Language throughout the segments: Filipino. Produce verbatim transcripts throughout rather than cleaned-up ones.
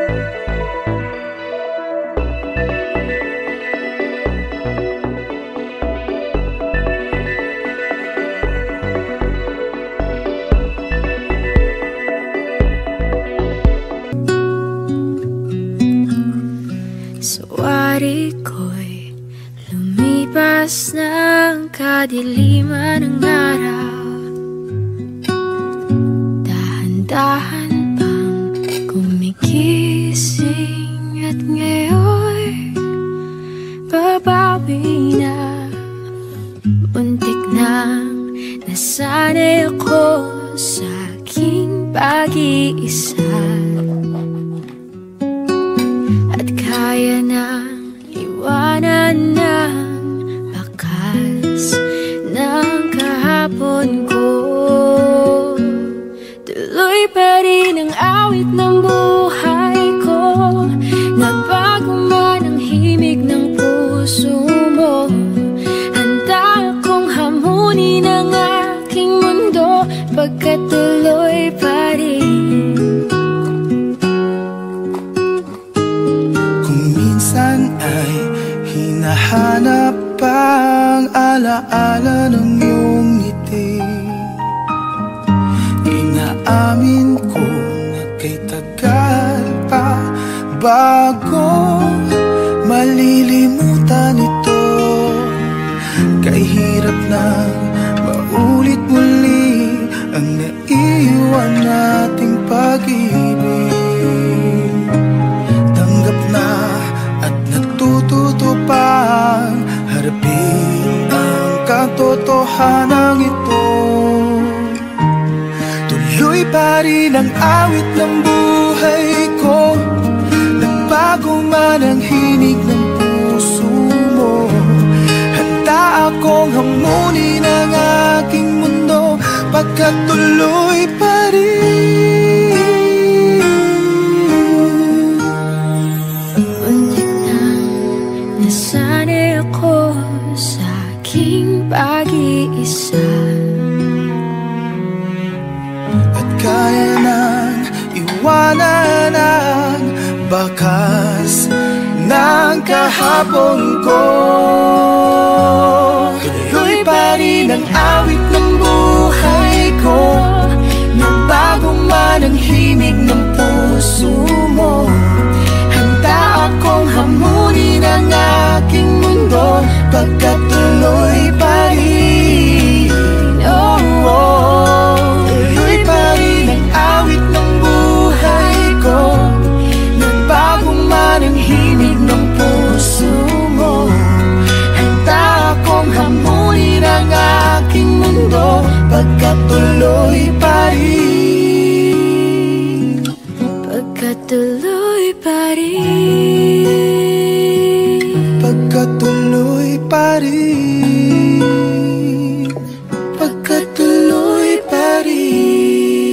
Sawari ko'y lumipas ng kadiliman ng araw. Dahan-dahan pang gumigising at ngayon babawi na. Muntik nang nasanay ako sa aking pag-iisa, at kaya nang iwanan ng bakas ng kahapon ko. Tuloy pa rin ang awit ng buhay ko, nagbago man ang himig ng puso mo. Handa akong hamunin ang aking mundo, pagkat tuloy pa rin. Kung minsan ay hinahanap ang alaala ng iyong ngiti, inaamin ko na kay tagal pa bago malilimutan ito. Kay hirap nang maulit muli ang naiwan nating pag-ibig. Tanggap na at natututo pang harapin ang katotohanan ito. Tuloy pa rin ang awit ng buhay ko, nagbago man ang hinig ng puso mo. Handa akong hamunin ang aking mundo, pagkat tuloy pa rin. Muntik nang nasanay ako sa aking pag-iisa, at kaya nang iwanan ang bakas ng kahapon ko. Tuloy pa rin ang awit ng buhay ko, nagbago man ang himig ng puso mo. Handa akong hamunin ang aking mundo, pagkat tuloy pa rin. Oh, oh. Tuloy pa rin ang awit ng buhay ko, nagbago man ang himig ng puso mo. Handa akong hamunin ang aking mundo, pagkat tuloy pa rin. pagkat tuloy pa rin. Pagkat tuloy pa rin. Pagkat tuloy pa rin.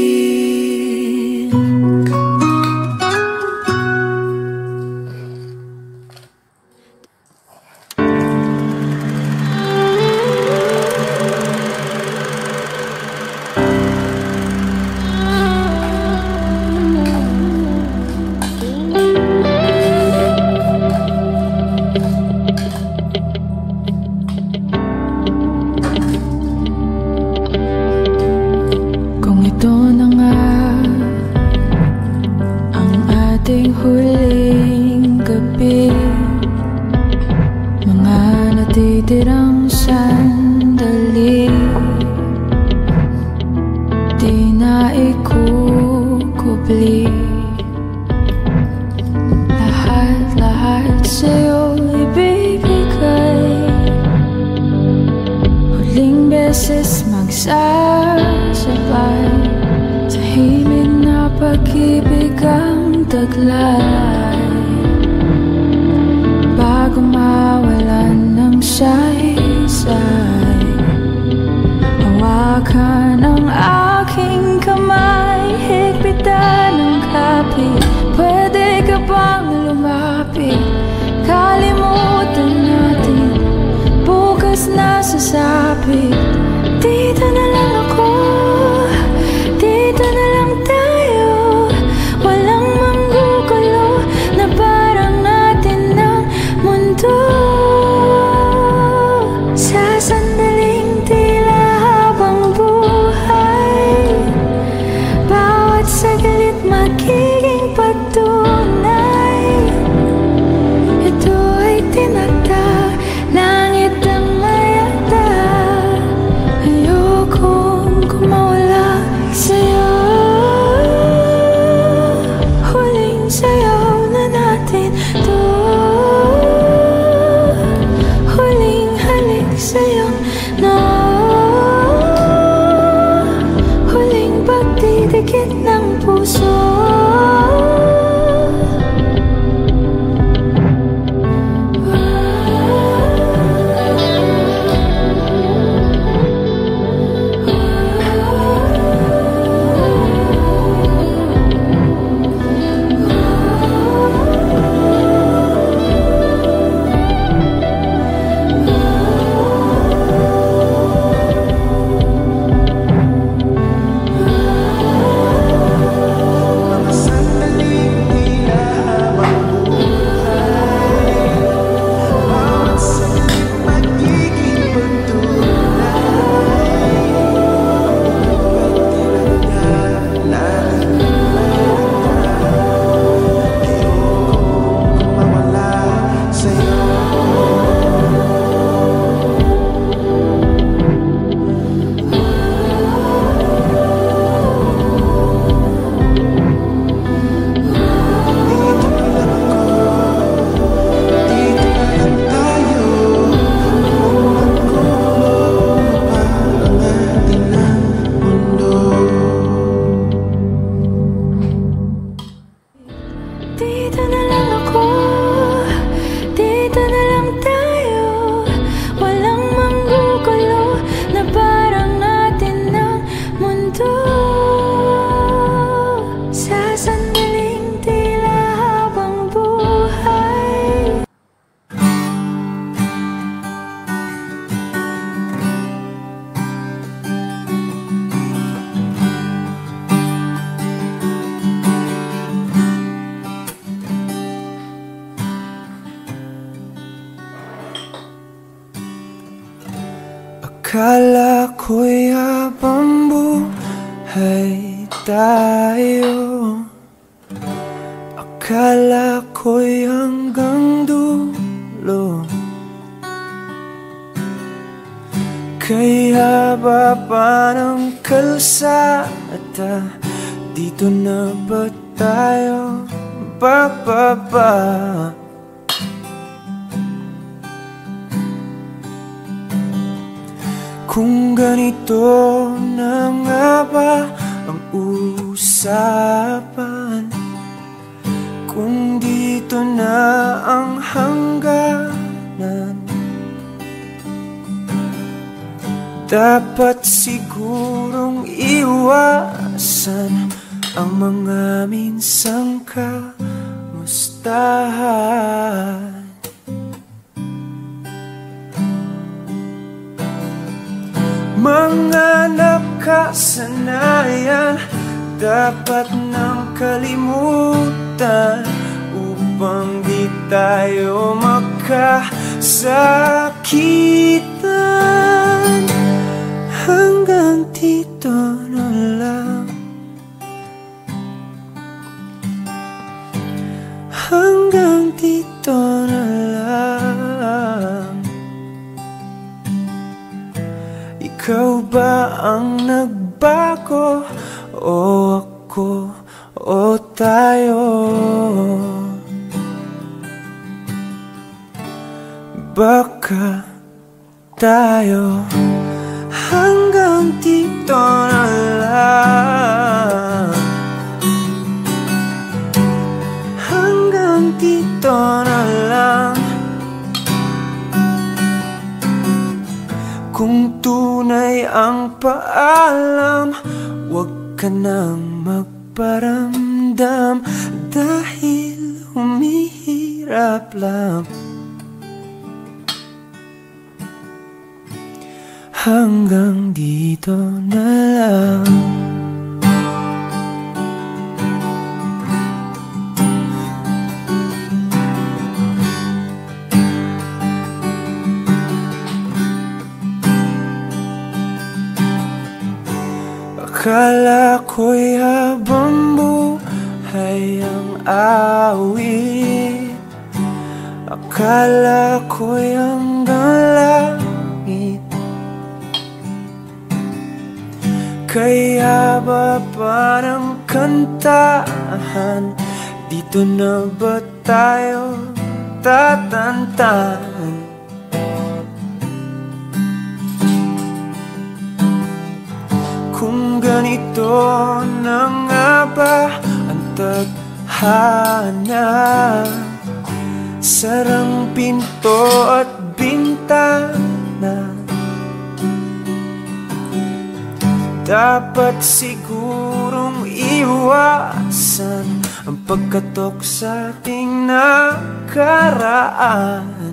Kung ito na nga ang ating huling gabi, mga natitirang sandali di na ikukubli. Lahat-lahat sa'yo ibibigay, huling beses magsasabay sa himig na pag-ibig ang taglay, bago mawalan ng saysay. Hawakan ang aking kamay, higpitan ng kapit. Pwede ka bang lumapit? Kalimutan natin, bukas na sasapit. Dito na lang ako, dito na lang tayo, walang manggugulo. dito na lang ako, dito na lang tayo. Walang manggugulo na parang atin ng mundo. Sa sandaling tila habang buhay. Akala ko'y habang buhay tayo, akala ko'y hanggang dulo. Kaya baba ng kalsada, dito na ba tayo bababa? Kung ganito na nga ba ang usapan, kung dito na ang hangganan, dapat sigurong iwasan ang mga minsang kamustahan. Mga nakasanayan dapat nang kalimutan upang di tayo magkasakitan. Hanggang dito na lang, hanggang dito na lang. Ikaw ba ang nagbago o ako o tayo? Baka tayo hanggang dito na lang, hanggang dito na lang. Kung tunay ang paalam, huwag ka nang magparamdam, dahil humihirap lang. Hanggang dito na lang. Akala ko'y habang buhay ang awit, akala ko'y hanggang langit. Kaya ba parang kantahan, dito na ba tayo tatantan? Kung ganito na nga ba ang tadhana, sarang pinto at bintana, dapat sigurong iwasan ang pagkatok sa ating nakaraan.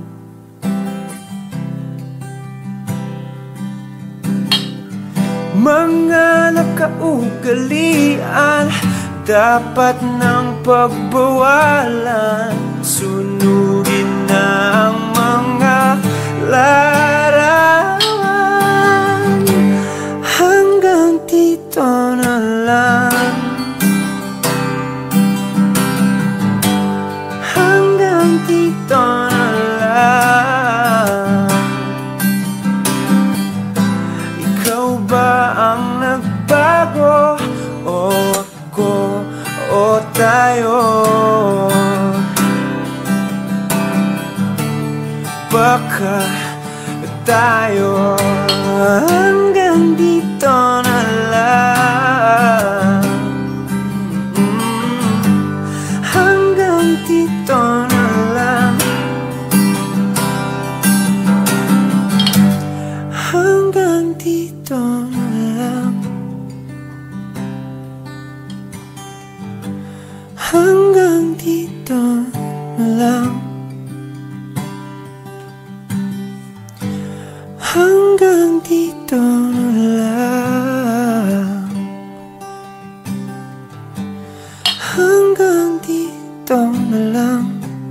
Mga nakaugalian dapat nang pagbawalan, sunugin na ang mga larawan. Hanggang dito na lang, hanggang dito na lang. Ikaw ba ang nagbago o ako o tayo? Baka tayo hanggang dito na lang, hanggang dito na lang. Hanggang dito na lang. Hanggang dito na lang. Hanggang dito na lang. Hanggang dito na lang.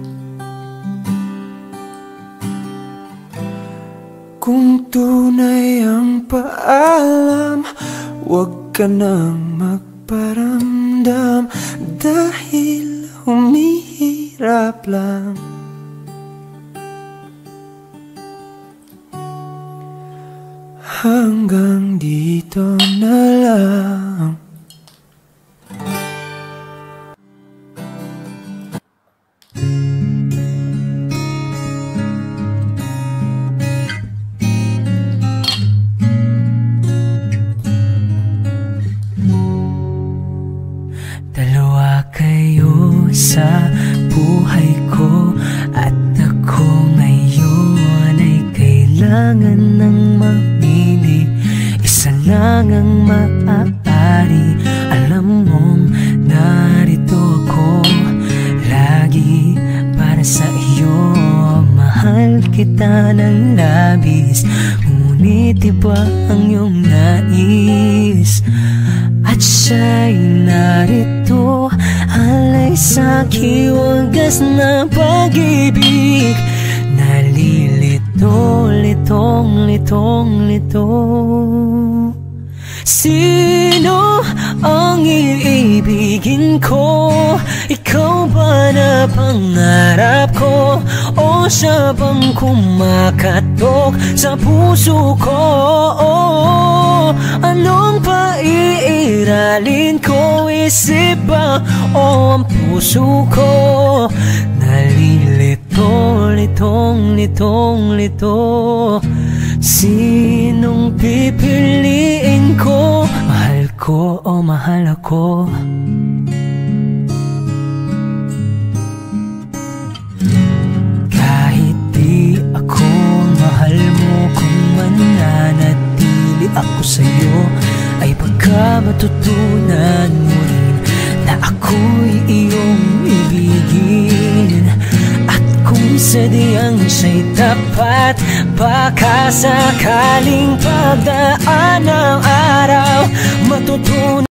Kung tunay ang paalam, huwag ka nang magparamdam, dahil humihirap lang. Hanggang dito na lang. Dalawa kayo sa buhay ko, at ako ngayon ay kailangan ng mamili. Isa lang ang maaari. Alam mong narito ako lagi para sa iyo. Mahal kita ng labis, ngunit iba ang iyong nais. At siya'y narito, alay sa'king wagas na pag-ibig. Nalilito, litong, litong, lito. Sino ang iibigin ko? Ikaw ba na pangarap ko? O siya bang kumakatok sa puso ko? Anong paiiralin ko? Isip ba o ang puso ko? Nalilito, litong, litong, lito. Sinong pipiliin ko? Mahal ko o mahal ako? Kahit di ako mahal mo, kung mananatili ako sa'yo, ay baka matutunan mo rin na ako'y iyong ibigin. At kung sadyang siya'y tapat, baka sakaling pagdaan ng araw, matutunan